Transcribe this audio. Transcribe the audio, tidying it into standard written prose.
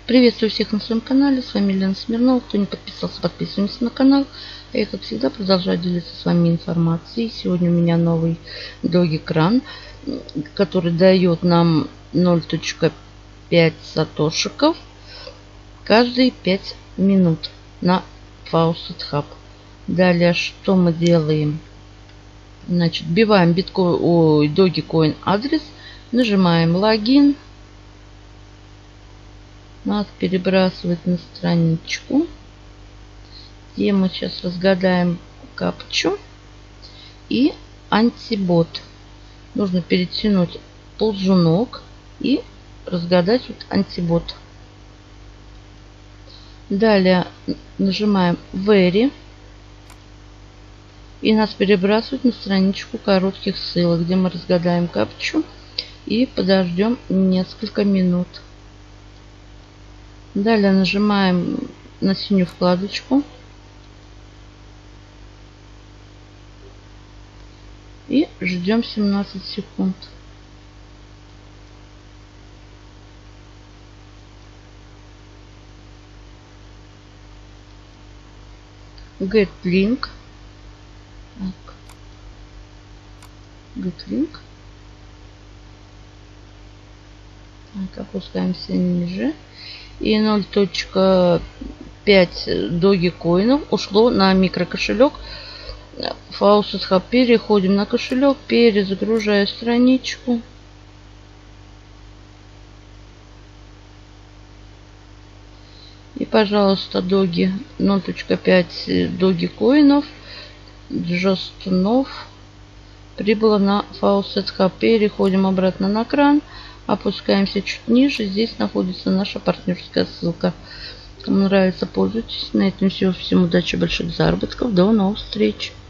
Приветствую всех на своем канале. С вами Лена Смирнова. Кто не подписался, подписываемся на канал. А я, как всегда, продолжаю делиться с вами информацией. Сегодня у меня новый Dogecoin, который дает нам 0.5 сатошиков каждые 5 минут на Faucet Hub. Далее, что мы делаем? Значит, вбиваем Dogecoin адрес, нажимаем логин. Нас перебрасывает на страничку, где мы сейчас разгадаем капчу и антибот. Нужно перетянуть ползунок и разгадать антибот. Далее нажимаем Very. И нас перебрасывают на страничку коротких ссылок, где мы разгадаем капчу и подождем несколько минут. Далее нажимаем на синюю вкладочку и ждем 17 секунд. Get link. Get link. Так, опускаемся ниже. И 0.5 Dogecoin ушло на микрокошелек Faucet Hub. Переходим на кошелек, перезагружая страничку. И, пожалуйста, 0.5 Dogecoin Джостунов прибыло на Faucet Hub. Переходим обратно на кран. Опускаемся чуть ниже. Здесь находится наша партнерская ссылка. Кому нравится, пользуйтесь. На этом все. Всем удачи, больших заработков. До новых встреч.